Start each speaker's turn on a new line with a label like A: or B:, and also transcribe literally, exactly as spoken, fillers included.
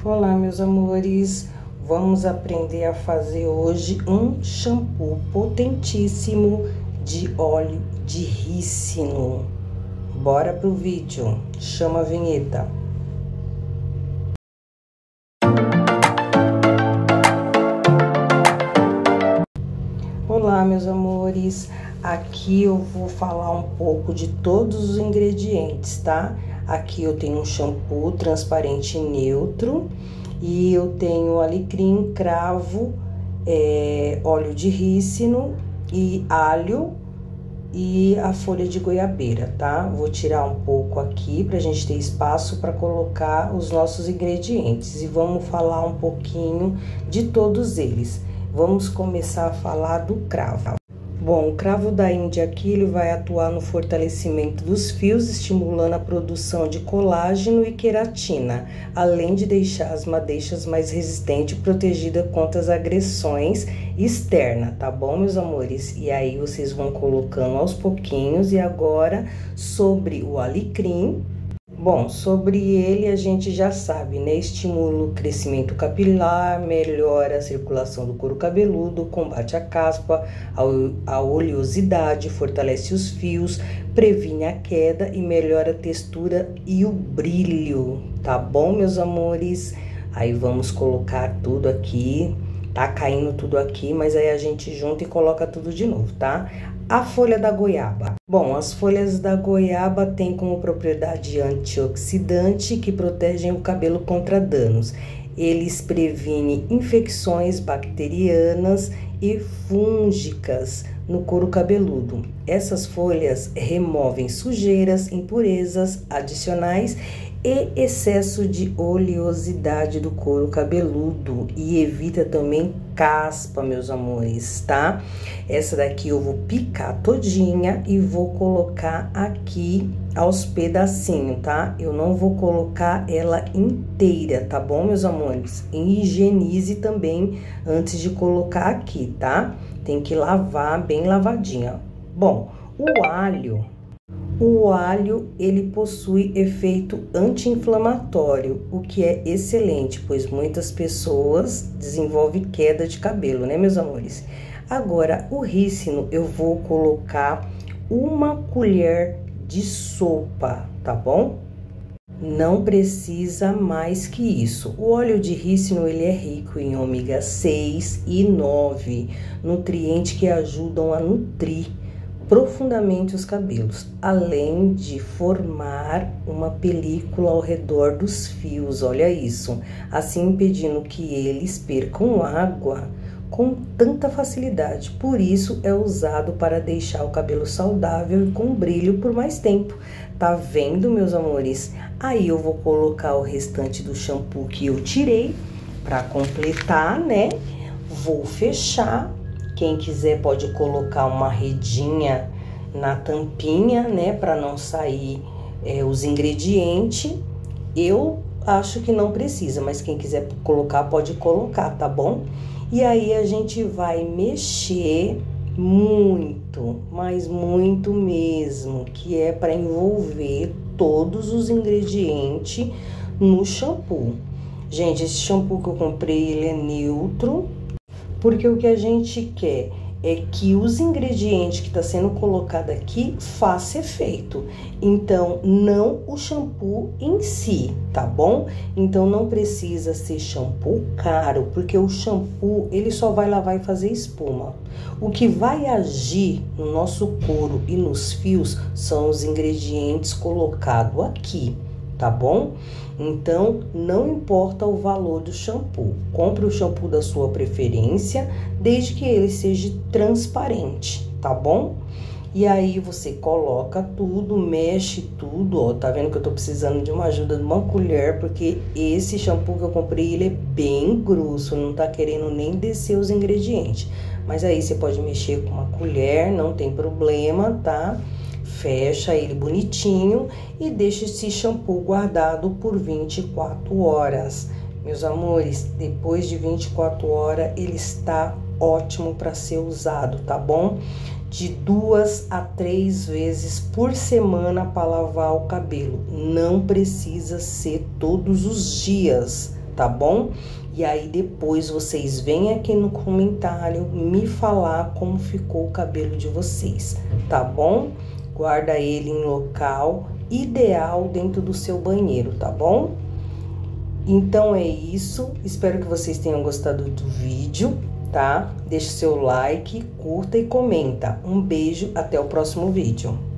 A: Olá, meus amores, vamos aprender a fazer hoje um shampoo potentíssimo de óleo de rícino. Bora pro vídeo, chama a vinheta. Olá, meus amores, aqui eu vou falar um pouco de todos os ingredientes, tá? Aqui eu tenho um shampoo transparente neutro e eu tenho alecrim, cravo, é, óleo de rícino e alho e a folha de goiabeira, tá? Vou tirar um pouco aqui pra gente ter espaço para colocar os nossos ingredientes e vamos falar um pouquinho de todos eles. Vamos começar a falar do cravo. Bom, o cravo da Índia aqui, ele vai atuar no fortalecimento dos fios, estimulando a produção de colágeno e queratina, além de deixar as madeixas mais resistentes e protegidas contra as agressões externas, tá bom, meus amores? E aí, vocês vão colocando aos pouquinhos. E agora, sobre o alecrim. Bom, sobre ele a gente já sabe, né? Estimula o crescimento capilar, melhora a circulação do couro cabeludo, combate a caspa, a oleosidade, fortalece os fios, previne a queda e melhora a textura e o brilho, tá bom, meus amores? Aí vamos colocar tudo aqui, tá caindo tudo aqui, mas aí a gente junta e coloca tudo de novo, tá? A folha da goiaba. Bom, as folhas da goiaba têm como propriedade antioxidante que protegem o cabelo contra danos. Eles previnem infecções bacterianas e fúngicas no couro cabeludo. Essas folhas removem sujeiras, impurezas adicionais e excesso de oleosidade do couro cabeludo e evita também caspa, meus amores, tá? Essa daqui eu vou picar todinha e vou colocar aqui aos pedacinhos, tá? Eu não vou colocar ela inteira, tá bom, meus amores? E higienize também antes de colocar aqui, tá? Tem que lavar bem lavadinha. Bom, o alho... O alho, ele possui efeito anti-inflamatório, o que é excelente, pois muitas pessoas desenvolvem queda de cabelo, né, meus amores? Agora, o rícino, eu vou colocar uma colher de sopa, tá bom? Não precisa mais que isso. O óleo de rícino, ele é rico em ômega seis e nove, nutrientes que ajudam a nutrir profundamente os cabelos, além de formar uma película ao redor dos fios, olha isso, assim impedindo que eles percam água com tanta facilidade. Por isso é usado para deixar o cabelo saudável e com brilho por mais tempo. Tá vendo, meus amores? Aí eu vou colocar o restante do shampoo que eu tirei para completar, né? Vou fechar. Quem quiser pode colocar uma redinha na tampinha, né, para não sair é, os ingredientes. Eu acho que não precisa, mas quem quiser colocar, pode colocar, tá bom? E aí a gente vai mexer muito, mas muito mesmo, que é para envolver todos os ingredientes no shampoo. Gente, esse shampoo que eu comprei, ele é neutro, porque o que a gente quer é que os ingredientes que está sendo colocado aqui faça efeito. Então, não o shampoo em si, tá bom? Então, não precisa ser shampoo caro, porque o shampoo, ele só vai lavar e fazer espuma. O que vai agir no nosso couro e nos fios são os ingredientes colocados aqui, tá bom? Então, não importa o valor do shampoo. Compre o shampoo da sua preferência, desde que ele seja transparente, tá bom? E aí, você coloca tudo, mexe tudo, ó. Tá vendo que eu tô precisando de uma ajuda de uma colher, porque esse shampoo que eu comprei, ele é bem grosso, não tá querendo nem descer os ingredientes. Mas aí, você pode mexer com uma colher, não tem problema, tá? Fecha ele bonitinho e deixa esse shampoo guardado por vinte e quatro horas. Meus amores, depois de vinte e quatro horas, ele está ótimo para ser usado, tá bom? De duas a três vezes por semana para lavar o cabelo. Não precisa ser todos os dias, tá bom? E aí depois vocês vêm aqui no comentário me falar como ficou o cabelo de vocês, tá bom? Guarda ele em local ideal dentro do seu banheiro, tá bom? Então é isso, espero que vocês tenham gostado do vídeo, tá? Deixe seu like, curta e comenta. Um beijo, até o próximo vídeo.